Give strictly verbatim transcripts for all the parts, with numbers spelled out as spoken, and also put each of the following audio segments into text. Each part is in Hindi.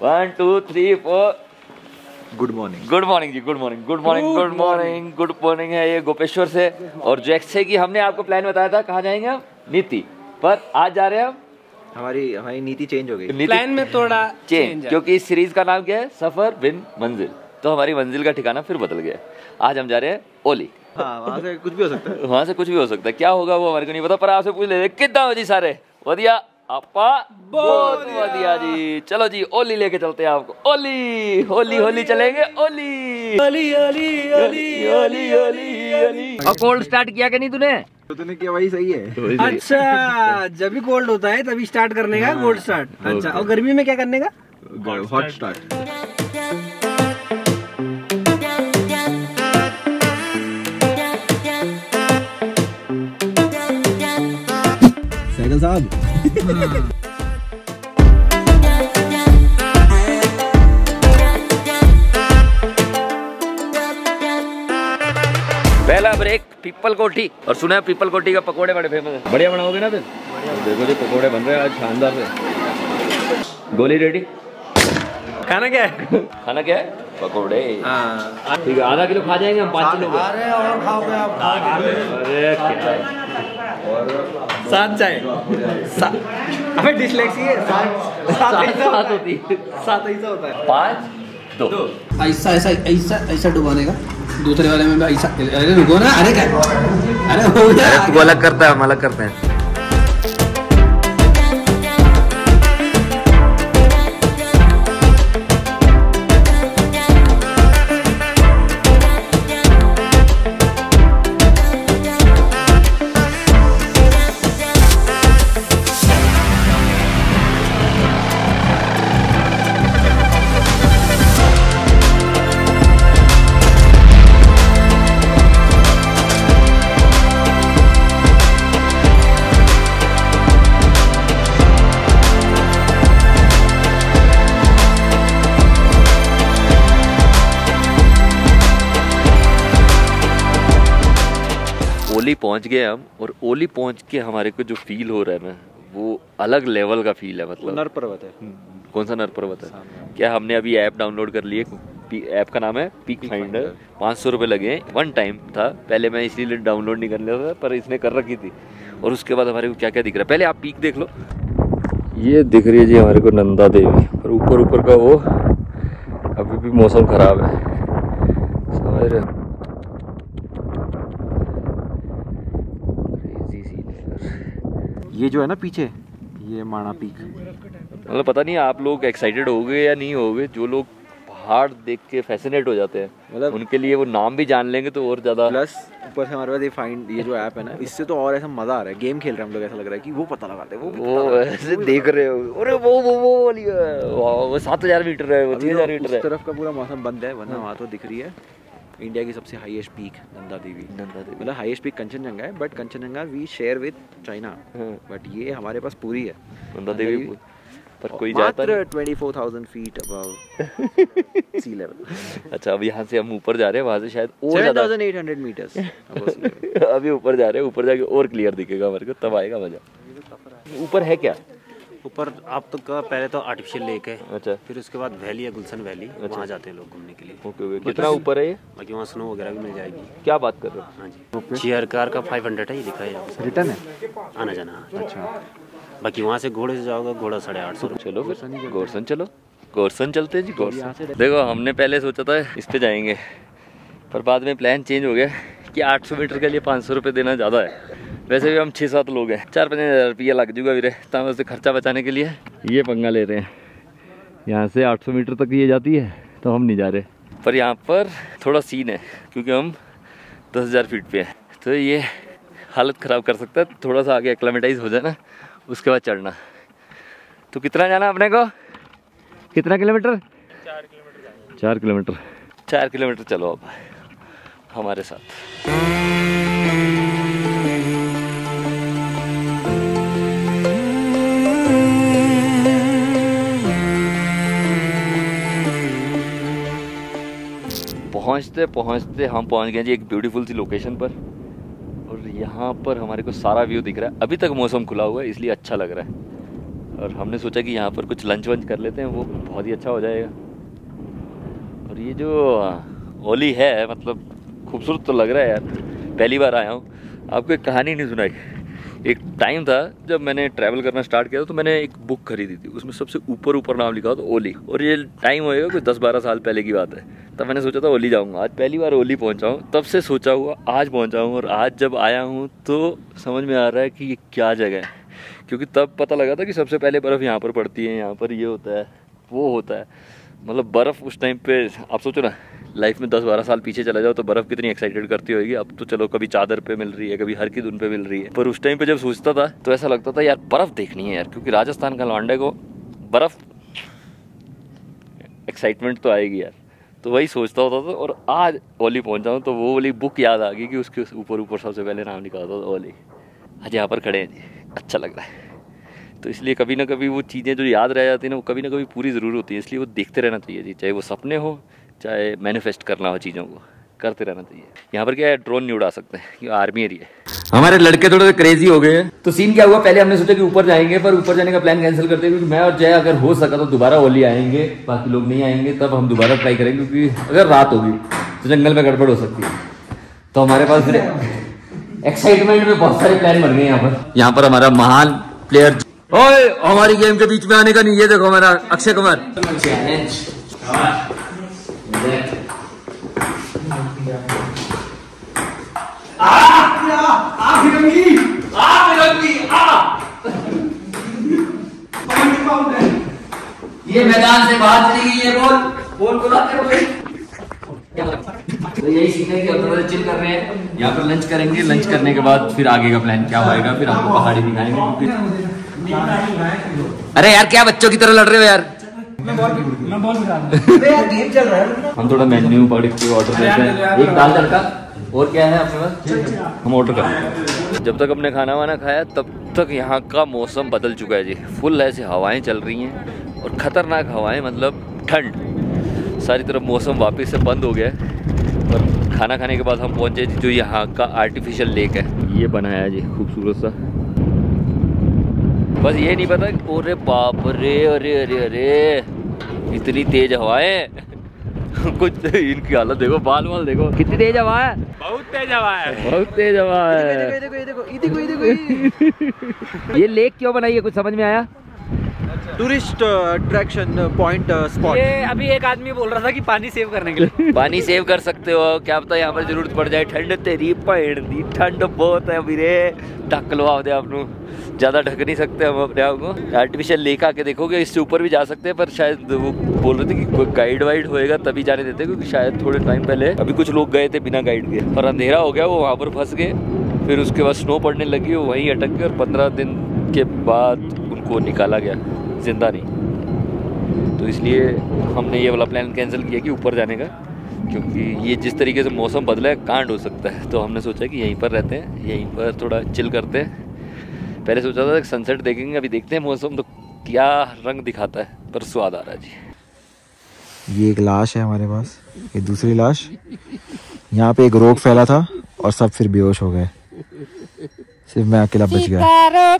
One two three four. Good morning. Good morning जी, good morning, good morning, good morning, good morning है ये गोपेश्वर से। और जैसे कि हमने आपको प्लान बताया था कहाँ जाएंगे हम, नीति, पर आज जा रहे हैं हम, हमारी हमारी नीति चेंज हो गई। प्लान में थोड़ा चेंज, क्योंकि इस सीरीज का नाम क्या है, सफर बिन मंजिल। तो हमारी मंजिल का ठिकाना फिर बदल गया। आज हम जा रहे हैं ओली। हाँ, वहाँ से कुछ भी हो सकता है। वहाँ से कुछ भी हो सकता है, क्या होगा वो हमारे को नहीं पता, पर आपसे पूछ ले कितना हो जी सारे वधिया आपा, बहुत बढ़िया जी। चलो जी ओली लेके चलते हैं आपको। ओली होली होली चलेंगे ओली ओली ओली ओली ओली ओली ओली। और कोल्ड स्टार्ट किया कि नहीं तूने? तो तूने किया वही सही है। अच्छा, जब भी कोल्ड होता है तभी स्टार्ट करने का कोल्ड स्टार्ट। अच्छा, और गर्मी में क्या करने का? Hot start. साइकिल साहब। पहला ब्रेक पीपल कोठी। और सुना है पीपल कोठी का पकोड़े बड़े फेमस है। बढ़िया बनाओगे ना फिर? देखो जी पकोड़े बन रहे हैं आज शानदार से। गोली रेडी? खाना क्या है? खाना क्या है? पकोड़े। हाँ ठीक है, आधा किलो खा जाएंगे हम, पाँच लोग। अरे और खाओगे आप? अरे क्या सात चाय। अबे डिसलेक्सी है। सात सात होती है। सात ऐसा होता है। पाँच दो। ऐसा ऐसा ऐसा ऐसा डुबाने का। दूसरे वाले में भी ऐसा। अरे रुको ना, अरे क्या? अरे हो गया। तू अलग करता है, हम अलग करते हैं। ओली पहुंच गए हम, और ओली पहुंच के हमारे को जो फील हो रहा है ना, वो अलग लेवल का फील है। मतलब नर पर्वत है। कौन सा नर पर्वत है? क्या हमने अभी ऐप डाउनलोड कर ली है, ऐप का नाम है पीक फाइंडर। पाँच सौ रुपये लगे। वन टाइम था, पहले मैं इसीलिए डाउनलोड नहीं कर लिया था, पर इसने कर रखी थी। और उसके बाद हमारे को क्या क्या दिख रहा है, पहले आप पीक देख लो। ये दिख रही है जी हमारे को नंदा देवी, पर ऊपर ऊपर का वो अभी भी मौसम खराब है, समझ रहे? ये जो है ना पीछे, ये माणा पीक। मतलब पता नहीं आप लोग एक्साइटेड हो गए या नहीं हो गए। जो लोग पहाड़ देख के फैसिनेट हो जाते हैं, मतलब उनके लिए वो नाम भी जान लेंगे तो और ज्यादा। प्लस ऊपर से हमारे पास ये फाइंड, ये जो ऐप है ना, इससे तो और ऐसा मजा आ रहा है। गेम खेल रहे हैं हम लोग, ऐसा लग रहा है कि वो पता लगाते हैं, वो वो ऐसे देख रहे हो। अरे वो वो वो वाली है, वो सात हजार मीटर है, वो छह हजार मीटर है। उस तरफ का पूरा मौसम बंद है, वरना वहाँ तो दिख रही है इंडिया की सबसे हाईएस्ट पीक नंदा देवी। नंदा देवी मतलब हाईएस्ट पीक कंचनजंगा है, but Kanchenjunga we share with China, but ये हमारे पास पूरी है नंदा देवी, पर कोई जाता नहीं। चौबीस हज़ार फीट अबव सी लेवल। अच्छा, अब यहाँ से हम ऊपर जा रहे हैं, वहाँ से शायद और सात हज़ार आठ सौ मीटर्स अबव सी लेवल। अभी ऊपर जा रहे हैं, ऊपर जाके और क्लियर दिखेगा हमारे को, तब आएगा मजा। ऊपर है क्या? ऊपर आप तो का पहले तो आर्टिफिशियल लेक है। अच्छा, फिर उसके बाद वैली है, गुलशन वैली। अच्छा। वहाँ जाते हैं लोग घूमने के लिए। Okay okay. कितना ऊपर है ये? बाकी वहाँ स्नो वगैरह भी मिल जाएगी। क्या बात कर रहे हो? हाँ जी, चेयर कार का फाइव हंड्रेड है, ये लिखा है यहाँ पे। रिटर्न है आना जाना। अच्छा, बाकी वहाँ से घोड़े से जाओगे, घोड़ा साढ़े आठ सौ। चलो फिर गोरसन चलो, गोरसन चलते हैं जी। गोरसन देखो, हमने पहले सोचा था इस पे जाएंगे, पर बाद में प्लान चेंज हो गया कि आठ सौ मीटर के लिए पाँच सौ रुपये देना ज़्यादा है। वैसे भी हम छः सात लोग हैं, चार पाँच हज़ार रुपया लग जाएगा वीरे, तब उससे खर्चा बचाने के लिए ये पंगा ले रहे हैं। यहाँ से आठ सौ मीटर तक ये जाती है, तो हम नहीं जा रहे। पर यहाँ पर थोड़ा सीन है, क्योंकि हम दस हज़ार फीट पे हैं, तो ये हालत ख़राब कर सकता है। थोड़ा सा आगे एक्लेमेटाइज हो जाए ना, उसके बाद चढ़ना। तो कितना जाना अपने को? कितना किलोमीटर? चार किलोमीटर। चार किलोमीटर चार किलोमीटर चलो अब हमारे साथ। पहुंचते पहुंचते हम पहुंच गए जी एक ब्यूटीफुल सी लोकेशन पर, और यहाँ पर हमारे को सारा व्यू दिख रहा है। अभी तक मौसम खुला हुआ है, इसलिए अच्छा लग रहा है। और हमने सोचा कि यहाँ पर कुछ लंच वंच कर लेते हैं, वो बहुत ही अच्छा हो जाएगा। और ये जो ओली है मतलब खूबसूरत तो लग रहा है यार, पहली बार आया हूँ। आपको एक कहानी नहीं सुनाई, एक टाइम था जब मैंने ट्रैवल करना स्टार्ट किया था तो मैंने एक बुक खरीदी थी, उसमें सबसे ऊपर ऊपर नाम लिखा था ओली। और ये टाइम होएगा कुछ दस बारह साल पहले की बात है, तब मैंने सोचा था ओली जाऊँगा। आज पहली बार ओली पहुँचा हूँ, तब से सोचा हुआ आज पहुँचा हूँ। और आज जब आया हूँ तो समझ में आ रहा है कि ये क्या जगह है, क्योंकि तब पता लगा था कि सबसे पहले बर्फ़ यहाँ पर पड़ती है, यहाँ पर ये होता है वो होता है। मतलब बर्फ़ उस टाइम पे आप सोचो ना, लाइफ में दस बारह साल पीछे चला जाओ तो बर्फ़ कितनी एक्साइटेड करती होगी। अब तो चलो कभी चादर पे मिल रही है, कभी हर की धुन पे मिल रही है, पर उस टाइम पे जब सोचता था तो ऐसा लगता था यार बर्फ़ देखनी है यार, क्योंकि राजस्थान का लौंडे को बर्फ़ एक्साइटमेंट तो आएगी यार। तो वही सोचता होता था। और आज ओली पहुंचा हूँ तो वो वाली बुक याद आ गई कि उसके ऊपर ऊपर सबसे पहले नाम लिखा होता था ओली। आज यहाँ पर खड़े हैं जी, अच्छा लग रहा है। तो इसलिए कभी ना कभी वो चीज़ें जो याद रह जाती हैं ना, वो कभी ना कभी पूरी ज़रूर होती है, इसलिए वो देखते रहना चाहिए जी। चाहे वो सपने हो, चाहे मैनिफेस्ट करना हो, चीज़ों को करते रहना चाहिए। यहाँ पर क्या है, ड्रोन नहीं उड़ा सकते क्योंकि आर्मी एरिया है। हमारे लड़के थोड़े क्रेजी हो गए हैं। तो सीन क्या हुआ, पहले हमने सोचा कि ऊपर जाएंगे, पर ऊपर जाने का प्लान कैंसिल करते हैं, क्योंकि मैं और जय अगर हो सका तो दोबारा ओली आएंगे, बाकी लोग नहीं आएंगे तब हम दोबारा ट्राई करेंगे, क्योंकि अगर रात होगी तो जंगल में गड़बड़ हो सकती है। तो हमारे पास फिर एक्साइटमेंट में बहुत सारे प्लान बन गए यहाँ पर। यहाँ पर हमारा महान प्लेयर, ओए हमारी गेम के बीच में आने का नहीं, ये देखो हमारा अक्षय कुमार। ये मैदान से बाहर चली गई है बॉल, बॉल को लाते हुए। तो यही सीखने की हम चिल कर रहे हैं। यहाँ पर लंच करेंगे, लंच करने के बाद फिर आगे का प्लान क्या होएगा, फिर आपको पहाड़ी दिखाएंगे। अरे यार क्या बच्चों की तरह लड़ रहे हो यार, मैं बॉल मैं बॉल यार गेम चल रहा है। हम थोड़ा मेन्यू पढ़ के ऑर्डर देते हैं, एक दाल तड़का और क्या है आपके पास, हम ऑर्डर करते हैं। जब तक हमने खाना वाना खाया तब तक यहाँ का मौसम बदल चुका है जी। फुल ऐसे हवाएं चल रही हैं और खतरनाक हवाएं, मतलब ठंड। सारी तरफ मौसम वापस से बंद हो गया है। और खाना खाने के बाद हम पहुँचे जो यहाँ का आर्टिफिशियल लेक है, ये बनाया है जी खूबसूरत सा। बस ये नहीं पता, अरे बाप रे, अरे अरे अरे इतनी तेज हवाएं कुछ इनकी हालत देखो, बाल वाल देखो, कितनी तेज हवा है, बहुत तेज हवा है, बहुत तेज हवा है। देखो देखो देखो देखो ये लेक क्यों बनाई है, कुछ समझ में आया? Tourist attraction point spot. ये अभी एक आदमी बोल रहा था कि पानी सेव करने के लिए। पानी सेव कर सकते हो, क्या पता यहाँ पर जरूरत पड़ जाए। ठंड तेरी पैड़ दी, ठंड बहुत है वीरे, ढक लो आप अपनों, ज़्यादा ढक नहीं सकते हम अपने आप को। आर्टिफिशियल लेक आके देखोगे, इससे ऊपर भी जा सकते हैं, पर शायद वो बोल रहे थे कि कोई गाइड वाइड होएगा तभी जाने देते, क्योंकि शायद थोड़े टाइम पहले अभी कुछ लोग गए थे बिना गाइड के, पर अंधेरा हो गया, वो वहाँ पर फंस गए। फिर उसके बाद स्नो पड़ने लगी, वो वहीं अटक गए और पंद्रह दिन के बाद उनको निकाला गया, जिंदा नहीं। तो इसलिए हमने ये वाला प्लान कैंसिल किया कि ऊपर जाने का, क्योंकि ये जिस तरीके से मौसम बदला है कांड हो सकता है। तो हमने सोचा कि यहीं पर रहते हैं, यहीं पर थोड़ा चिल करते हैं। पहले सोचा था सनसेट देखेंगे, अभी देखते हैं मौसम तो क्या रंग दिखाता है, पर स्वाद आ रहा है जी। ये एक लाश है हमारे पास, ये दूसरी लाश। यहाँ पे एक रोग फैला था और सब फिर बेहोश हो गए, सिर्फ मैं अकेला बच गया।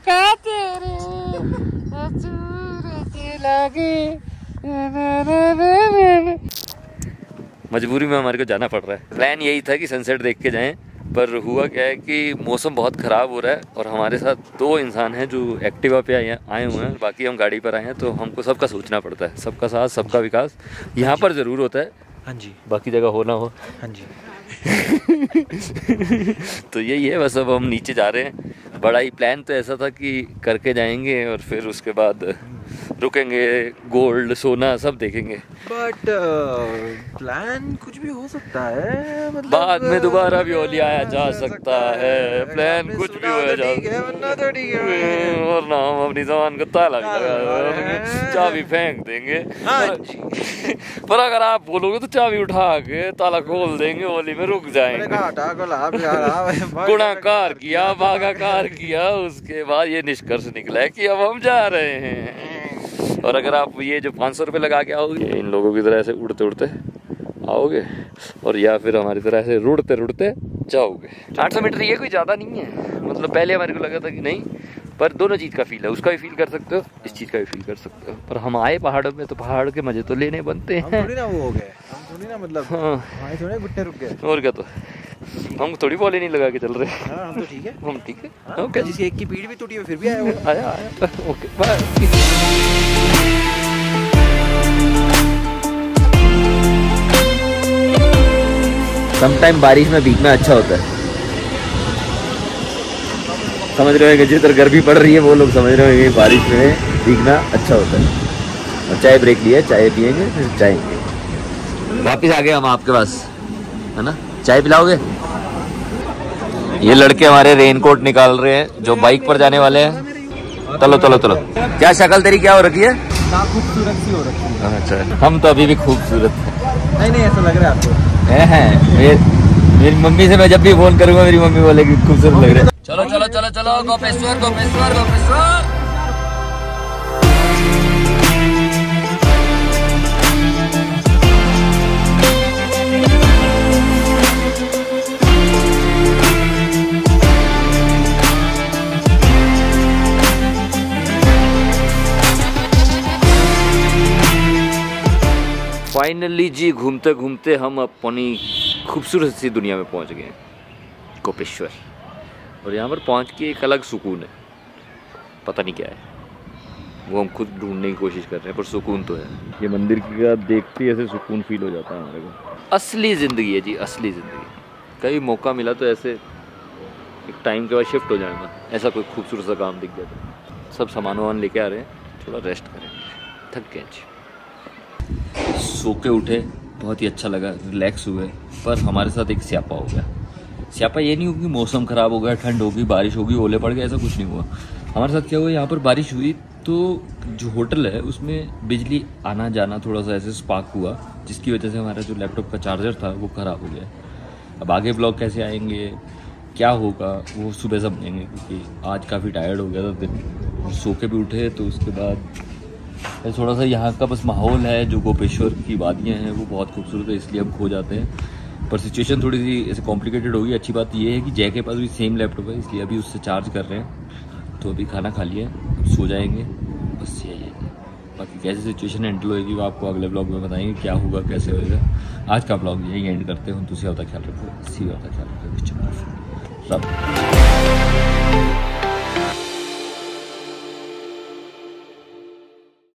मजबूरी में हमारे को जाना पड़ रहा है। प्लान यही था कि सनसेट देख के जाएं, पर हुआ क्या है कि मौसम बहुत ख़राब हो रहा है और हमारे साथ दो इंसान हैं जो एक्टिवा पे आए आए हुए हैं, बाकी हम गाड़ी पर आए हैं। तो हमको सबका सोचना पड़ता है, सबका साथ सबका विकास यहाँ पर ज़रूर होता है। हाँ जी, बाकी जगह हो ना हो। हाँ जी। तो यही है, बस अब हम नीचे जा रहे हैं। बड़ा ही प्लान तो ऐसा था कि करके जाएंगे और फिर उसके बाद रुकेंगे, गोल्ड सोना सब देखेंगे। बट प्लान uh, कुछ भी हो सकता है, मतलब बाद में दोबारा भी ओली आया जा सकता है। प्लान कुछ भी हो जा, वरना हम अपनी जबान को ताला लगा चाबी फेंक देंगे। पर अगर आप बोलोगे तो चाबी उठा के ताला खोल देंगे, ओली में रुक जाएंगे। गुणाकार किया, भागाकार किया, उसके बाद ये निष्कर्ष निकला है कि अब हम जा रहे हैं। और अगर आप ये जो पाँच सौ रुपये लगा के आओगे, इन लोगों की तरह ऐसे उड़ते उड़ते आओगे, और या फिर हमारी तरह ऐसे रुड़ते रुड़ते जाओगे। आठ सौ मीटर ये कोई ज़्यादा नहीं है, मतलब पहले हमारे को लगा था कि नहीं पर दोनों चीज़ का फील है, उसका भी फील कर सकते हो, इस चीज़ का भी फील कर सकते हो। पर हम आए पहाड़ों में तो पहाड़ के मजे तो लेने बनते हैं। हम थोड़ी ना वो हो गए, हम थोड़ी ना मतलब हाँ हमारे थोड़े घुटने रुक गए। और क्या, तो हम थोड़ी बॉली नहीं लगा के चल रहे। हाँ हम तो ठीक है, हम ठीक है। हाँ, ओके, जिसकी एक की पीठ भी टूटी है फिर भी आया वो। आया आया ओके बाय। समटाइम बारिश में भीगना अच्छा होता है, समझ रहे होंगे जिस तरह गर्मी पड़ रही है वो लोग समझ रहे होंगे बारिश में भीगना अच्छा होता है। और चाय ब्रेक लिया, चाय पियेंगे फिर जाएंगे। वापिस आ गए हम आपके पास, है ना, चाय पिलाओगे? ये लड़के हमारे रेनकोट निकाल रहे हैं जो बाइक पर जाने वाले हैं। चलो चलो चलो, क्या शक्ल तेरी क्या हो रखी है? खूबसूरत सी हो रखी है। अच्छा, हम तो अभी भी खूबसूरत हैं। नहीं नहीं ऐसा लग रहा है आपको? हैं मेरी, मेरी मम्मी से मैं जब भी फोन करूंगा मेरी मम्मी बोलेगी खूबसूरत लग रहा है। चलो चलो चलो चलो, गोपेश्वर गोपेश्वर गोपेश्वर। फाइनली जी घूमते घूमते हम अपनी खूबसूरत सी दुनिया में पहुंच गए, गोपेश्वर। और यहाँ पर पहुंच के एक अलग सुकून है, पता नहीं क्या है, वो हम खुद ढूंढने की कोशिश कर रहे हैं, पर सुकून तो है। ये मंदिर का देखते ही ऐसे सुकून फील हो जाता है हमारे को। असली ज़िंदगी है जी, असली ज़िंदगी। कभी मौका मिला तो ऐसे एक टाइम के बाद शिफ्ट हो जाएगा, ऐसा कोई खूबसूरत सा काम दिख गया तो। सब सामान वामान लेके आ रहे हैं, थोड़ा रेस्ट करेंगे, थक गए जी। सो के उठे, बहुत ही अच्छा लगा, रिलैक्स हुए। पर हमारे साथ एक स्यापा हो गया। स्यापा ये नहीं होगी मौसम ख़राब हो गया, ठंड होगी, बारिश होगी, ओले पड़ गए, ऐसा कुछ नहीं हुआ। हमारे साथ क्या हुआ, यहाँ पर बारिश हुई तो जो होटल है उसमें बिजली आना जाना थोड़ा सा ऐसे स्पार्क हुआ, जिसकी वजह से हमारा जो लैपटॉप का चार्जर था वो ख़राब हो गया। अब आगे ब्लॉग कैसे आएंगे, क्या होगा, वो सुबह समझेंगे, क्योंकि आज काफ़ी टायर्ड हो गया था दिन। सो के भी उठे तो उसके बाद थोड़ा सा यहाँ का बस माहौल है, जो गोपेश्वर की वादियाँ हैं वो बहुत खूबसूरत है, इसलिए हम खो जाते हैं। पर सिचुएशन थोड़ी सी ऐसे कॉम्प्लिकेटेड होगी। अच्छी बात ये है कि जय के पास भी सेम लैपटॉप है, इसलिए अभी उससे चार्ज कर रहे हैं। तो अभी खाना खा लिया, सो जाएंगे, बस यही है। बाकी कैसे सिचुएशन हैंडल होगी वो आपको अगले ब्लॉग में बताएंगे, क्या होगा कैसे होएगा। आज का ब्लॉग यही एंड करते हैं। दूसरी होता ख्याल रखो, सी होता ख्याल रखो, सब।